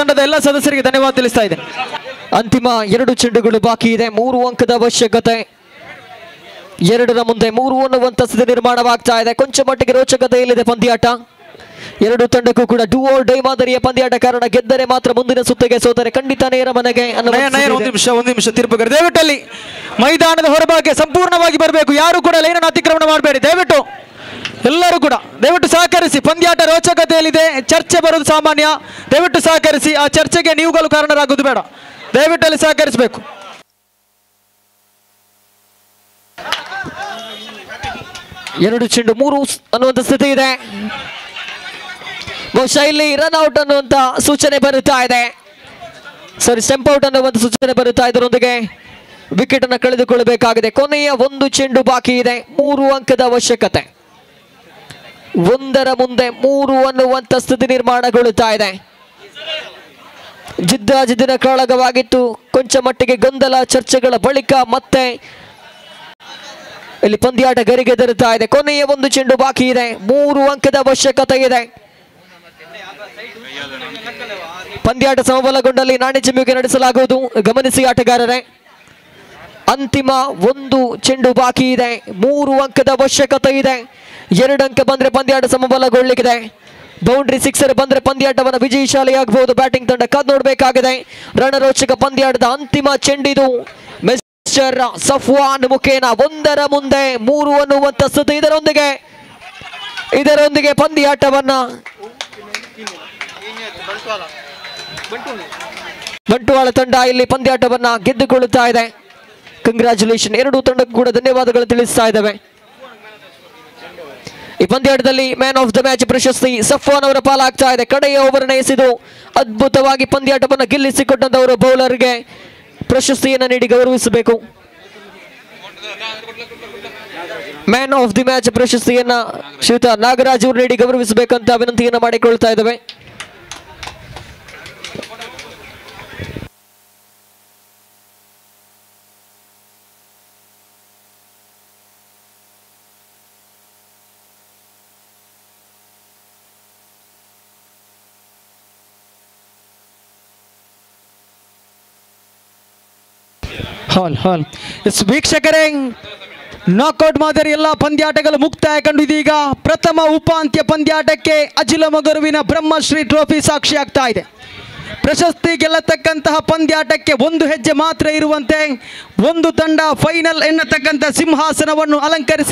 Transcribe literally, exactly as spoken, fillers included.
ತಂಡದ ಎಲ್ಲ ಸದಸ್ಯರಿಗೆ ಧನ್ಯವಾದ ತಿಳಿಸ್ತಾ ಇದ್ದೇನೆ. ಅಂತಿಮ ಎರಡು ಚೆಂಡುಗಳು ಬಾಕಿ ಇದೆ. ಮೂರು ಅಂಕದ ಅವಶ್ಯಕತೆ. ಎರಡರ ಮುಂದೆ ಮೂರು ಅನ್ನುವಂತ ಸ್ಥಿತಿ ನಿರ್ಮಾಣವಾಗ್ತಾ ಇದೆ. ಕೊಂಚ ಮಟ್ಟಿಗೆ ರೋಚಕತೆಯಲ್ಲಿದೆ ಪಂದ್ಯಾಟ. ಎರಡು ತಂಡಕ್ಕೂ ಕೂಡ ಡೂ ಆರ್ ಡೈ ಮಾದರಿಯ ಪಂದ್ಯಾಟ. ಕಾರಣ ಗೆದ್ದರೆ ಮಾತ್ರ ಮುಂದಿನ ಸುತ್ತಿಗೆ, ಸೋತರೆ ಖಂಡಿತ ನೇರ ಮನೆಗೆ. ಒಂದು ನಿಮಿಷ ಒಂದು ನಿಮಿಷ ತೀರ್ಪುಗಾರ ದಯವಿಟ್ಟಲ್ಲಿ ಮೈದಾನದ ಹೊರಭಾಗಕ್ಕೆ ಸಂಪೂರ್ಣವಾಗಿ ಬರಬೇಕು. ಯಾರು ಕೂಡ ಲೈನನ್ನು ಅತಿಕ್ರಮಣ ಮಾಡಬೇಡಿ ದಯವಿಟ್ಟು. ಎಲ್ಲರೂ ಕೂಡ ದಯವಿಟ್ಟು ಸಹಕರಿಸಿ. ಪಂದ್ಯಾಟ ರೋಚಕತೆಯಲ್ಲಿದೆ. ಚರ್ಚೆ ಬರೋದು ಸಾಮಾನ್ಯ. ದಯವಿಟ್ಟು ಸಹಕರಿಸಿ. ಆ ಚರ್ಚೆಗೆ ನೀವುಗಳು ಕಾರಣರಾಗುವುದು ಬೇಡ. ದಯವಿಟ್ಟು ಅಲ್ಲಿ ಸಹಕರಿಸಬೇಕು. ಎರಡು ಚೆಂಡು ಮೂರು ಅನ್ನುವಂಥ ಸ್ಥಿತಿ ಇದೆ. ಬಹುಶಃ ಇಲ್ಲಿ ರನ್ ಔಟ್ ಅನ್ನುವಂತ ಸೂಚನೆ ಬರುತ್ತಾ ಇದೆ. ಸಾರಿ, ಸ್ಟೆಂಪ್ ಔಟ್ ಅನ್ನುವಂಥ ಸೂಚನೆ ಬರುತ್ತಾ ಇದರೊಂದಿಗೆ ವಿಕೆಟ್ ಅನ್ನು ಕಳೆದುಕೊಳ್ಳಬೇಕಾಗಿದೆ. ಕೊನೆಯ ಒಂದು ಚೆಂಡು ಬಾಕಿ ಇದೆ. ಮೂರು ಅಂಕದ ಅವಶ್ಯಕತೆ. ಒಂದರ ಮುಂದೆ ಮೂರು ಅನ್ನುವಂಥ ಸ್ಥಿತಿ ನಿರ್ಮಾಣಗೊಳ್ಳುತ್ತಾ ಇದೆ. ಜಿದ್ದಾಜಿದ್ದಿನ ಕಾಳಗವಾಗಿತ್ತು. ಕೊಂಚ ಮಟ್ಟಿಗೆ ಗೊಂದಲ ಚರ್ಚೆಗಳ ಬಳಿಕ ಮತ್ತೆ ಇಲ್ಲಿ ಪಂದ್ಯಾಟ ಗರಿಗೆದರುತ್ತಾ ಇದೆ. ಕೊನೆಯ ಒಂದು ಚೆಂಡು ಬಾಕಿ ಇದೆ. ಮೂರು ಅಂಕದ ಅವಶ್ಯಕತೆ ಇದೆ. ಪಂದ್ಯಾಟ ಸಮಬಲಗೊಂಡಲ್ಲಿ ನಾಣ್ಯ ಚಿಮ್ಮುವಿಕೆ ನಡೆಸಲಾಗುವುದು. ಗಮನಿಸಿ ಆಟಗಾರರೇ, ಅಂತಿಮ ಒಂದು ಚೆಂಡು ಬಾಕಿ ಇದೆ. ಮೂರು ಅಂಕದ ಅವಶ್ಯಕತೆ ಇದೆ. ಎರಡು ಅಂಕ ಬಂದ್ರೆ ಪಂದ್ಯಾಟ ಸಮಬಲಗೊಳ್ಳಿಗಿದೆ. ಬೌಂಡ್ರಿ ಸಿಕ್ಸರ್ ಬಂದ್ರೆ ಪಂದ್ಯಾಟವನ್ನು ವಿಜಯಶಾಲಿಯಾಗಬಹುದು. ಬ್ಯಾಟಿಂಗ್ ತಂಡ ಕಾದು ನೋಡಬೇಕಾಗಿದೆ. ರಣರೋಚಕ ಪಂದ್ಯಾಟದ ಅಂತಿಮ ಚೆಂಡಿದು. ಮಿಸ್ಟರ್ ಸಫ್ವಾನ್ ಮುಖೇನ ಒಂದರ ಮುಂದೆ ಮೂರು ಅನ್ನುವಂತ ಸ್ಥಿತಿ. ಇದರೊಂದಿಗೆ ಇದರೊಂದಿಗೆ ಪಂದ್ಯಾಟವನ್ನ ಬಂಟ್ವಾಳ ತಂಡ ಇಲ್ಲಿ ಪಂದ್ಯಾಟವನ್ನ ಗೆದ್ದುಕೊಳ್ಳುತ್ತಾ ಇದೆ. ಕಂಗ್ರಾಚುಲೇಷನ್. ಎರಡು ತಂಡಕ್ಕೂ ಕೂಡ ಧನ್ಯವಾದಗಳು ತಿಳಿಸ್ತಾ ಇದ್ದೇವೆ. ಈ ಪಂದ್ಯಾಟದಲ್ಲಿ ಮ್ಯಾನ್ ಆಫ್ ದ ಮ್ಯಾಚ್ ಪ್ರಶಸ್ತಿ ಸಫ್ವಾನ್ ಅವರ ಪಾಲಾಗ್ತಾ ಇದೆ. ಕಡೆಯ ಓವರ್ ಎಸೆದು ಅದ್ಭುತವಾಗಿ ಪಂದ್ಯಾಟವನ್ನು ಗೆಲ್ಲಿಸಿಕೊಟ್ಟಂತವರು ಬೌಲರ್ಗೆ ಪ್ರಶಸ್ತಿಯನ್ನು ನೀಡಿ ಗೌರವಿಸಬೇಕು. ಮ್ಯಾನ್ ಆಫ್ ದಿ ಮ್ಯಾಚ್ ಪ್ರಶಸ್ತಿಯನ್ನ ಶ್ರೀಯುತ ನಾಗರಾಜ್ ಅವರು ನೀಡಿ ಗೌರವಿಸಬೇಕಂತ ವಿನಂತಿಯನ್ನು ಮಾಡಿಕೊಳ್ತಾ ಇದ್ದೇವೆ. ಹಾಲ್ ಹಾಲ್ ಎಸ್ ವೀಕ್ಷಕರೇ, ನಾಕ್ಔಟ್ ಮಾದರಿ ಎಲ್ಲ ಪಂದ್ಯಾಟಗಳು ಮುಕ್ತಾಯ ಕಂಡು ಇದೀಗ ಪ್ರಥಮ ಉಪಾಂತ್ಯ ಪಂದ್ಯಾಟಕ್ಕೆ ಅಜಿಲ ಮಗರುವಿನ ಬ್ರಹ್ಮಶ್ರೀ ಟ್ರೋಫಿ ಸಾಕ್ಷಿ ಆಗ್ತಾ ಇದೆ. ಪ್ರಶಸ್ತಿ ಗೆಲ್ಲತಕ್ಕಂತಹ ಪಂದ್ಯಾಟಕ್ಕೆ ಒಂದು ಹೆಜ್ಜೆ ಮಾತ್ರ ಇರುವಂತೆ ಒಂದು ತಂಡ ಫೈನಲ್ ಎನ್ನತಕ್ಕಂಥ ಸಿಂಹಾಸನವನ್ನು ಅಲಂಕರಿಸಿ